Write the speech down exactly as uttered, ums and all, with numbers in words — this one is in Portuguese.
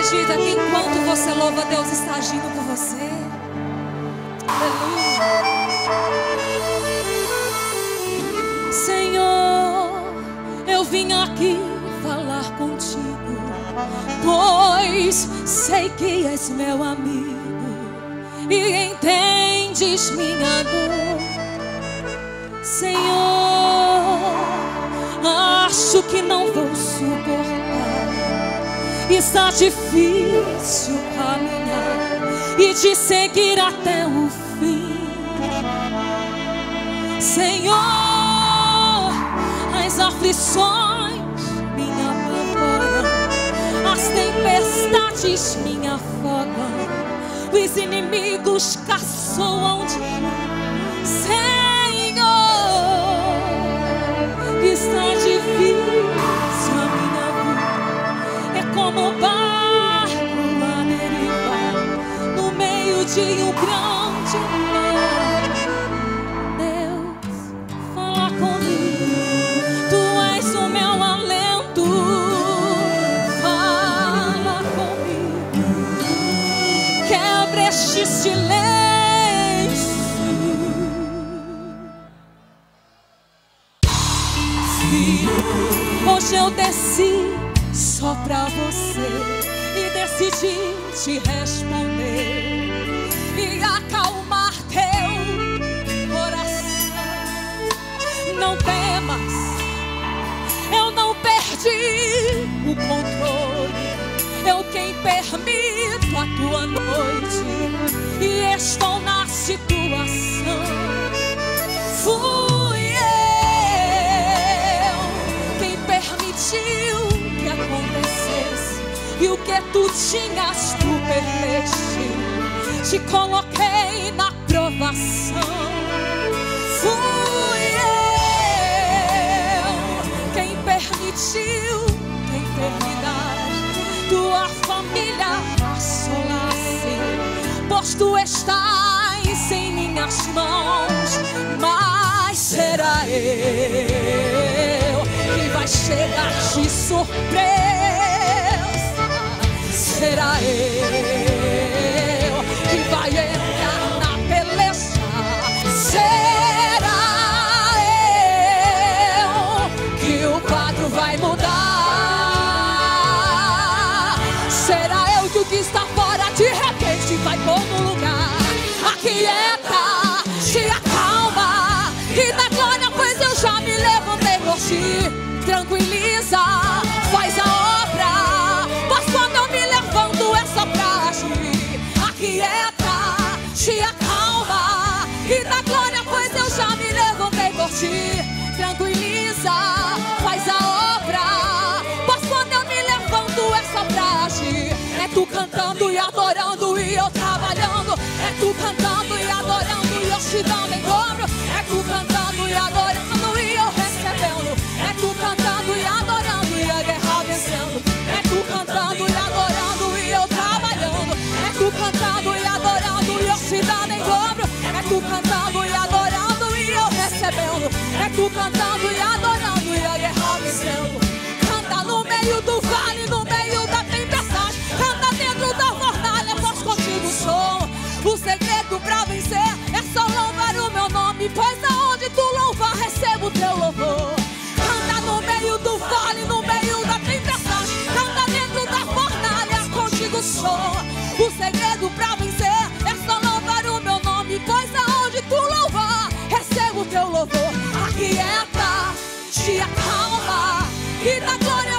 acredita que enquanto você louva, Deus está agindo por você? Aleluia. Senhor, eu vim aqui falar contigo, pois sei que és meu amigo e entendes minha dor. Senhor, acho que não vou suportar, está difícil caminhar e te seguir até o fim. Senhor, as aflições me apavoram, as tempestades me afogam, os inimigos caçoam de mim. Senhor, está difícil a minha vida, é como um barco a derivar no meio de um grande mar. Deus, fala comigo, tu és o meu alento. Fala comigo, quebra este silêncio. Hoje eu desci só pra você e decidi te responder e acalmar teu coração. Não temas, eu não perdi o controle, eu quem permito a tua noite e estou na situação. Fui que acontecesse e o que tu tinhas tu perdeste. Te coloquei na provação. Fui eu quem permitiu que a enfermidade tua família assolasse, pois tu estás em minhas mãos. Mas será eu que vai chegar de surpresa? Será eu que vai entrar na peleja? Será eu que o quadro vai mudar? Será eu que o que está fora de repente vai pôr no lugar? Aquieta, te acalma e dá glória, pois eu já me levantei por ti. Tranquiliza, faz a obra, pois quando eu me levanto é só pra agir. Aquieta, te acalma e dá glória, pois eu já me levantei por ti. Tranquiliza, faz a obra, pois quando eu me levanto é só pra agir. É tu cantando e adorando e eu trabalhando, é tu cantando e adorando e eu te dando em dobro, é tu cantando e adorando e eu recebendo, é tu cantando e adorando e a guerra vencendo, é tu cantando e adorando e eu trabalhando, é tu cantando e adorando e eu te dando em dobro, é tu cantando e adorando e eu recebendo, é tu cantando e adorando e a guerra vencendo. Canta no meio do vale, no meio da tempestade, canta dentro da fornalha, pois contigo sou. O segredo pra vencer é só louvar o meu nome, pois aonde tu louvar recebo o teu louvor. Canta no meio do vale, no meio da tempestade, canta dentro da fornalha, contigo sou. O segredo pra vencer é só louvar o meu nome, pois aonde tu louvar recebo o teu louvor. Aquieta, te acalma e dá glória,